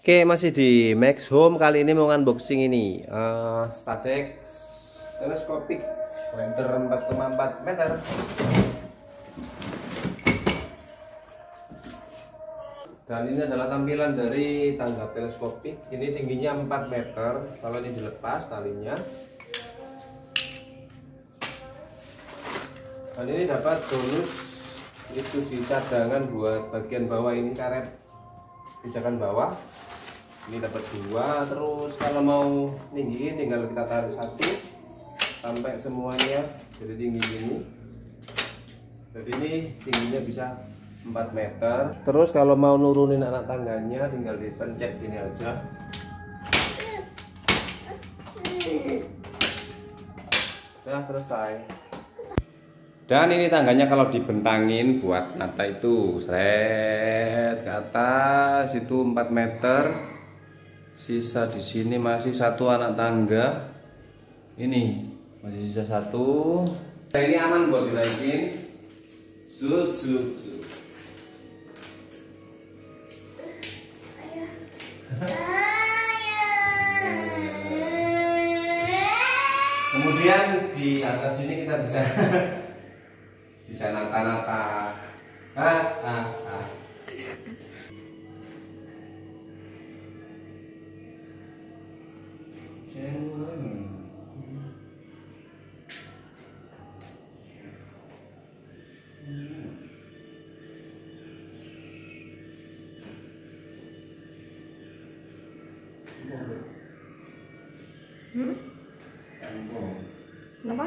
Oke, masih di Max Home. Kali ini mau unboxing ini Stadex teleskopik diameter 4,4 meter. Dan ini adalah tampilan dari tangga teleskopik. Ini tingginya 4 meter. Kalau ini dilepas talinya. Dan ini dapat bonus itu di cadangan buat bagian bawah, ini karet pijakan bawah. Ini dapat 2, terus kalau mau tinggiin tinggal kita tarik 1 sampai semuanya jadi tinggi ini. Jadi ini tingginya bisa 4 meter. Terus kalau mau nurunin anak tangganya tinggal dipencet gini aja. Udah selesai. Dan ini tangganya kalau dibentangin buat nata itu seret ke atas itu 4 meter. Sisa di sini masih 1 anak tangga. Ini masih sisa 1. Nah, ini aman buat dinaikin. Zut. Kemudian di atas ini kita bisa bisa nata-nata. Kenapa?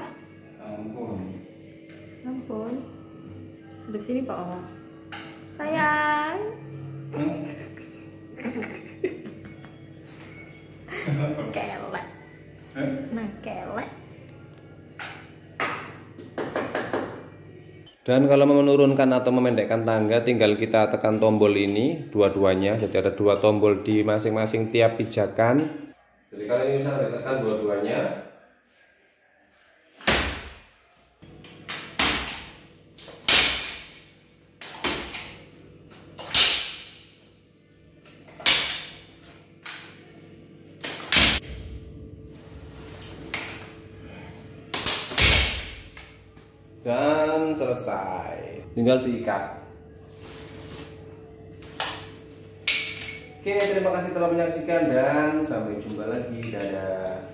Ampun. Di sini Pak Oma. Sayang. Kelek. Nah, kelek. Dan kalau mau menurunkan atau memendekkan tangga tinggal kita tekan tombol ini dua-duanya. Jadi ada 2 tombol di masing-masing tiap pijakan. Jadi kalau ini misalnya ditekan dua-duanya, dan selesai, tinggal diikat. Oke, terima kasih telah menyaksikan dan sampai jumpa lagi. Dadah.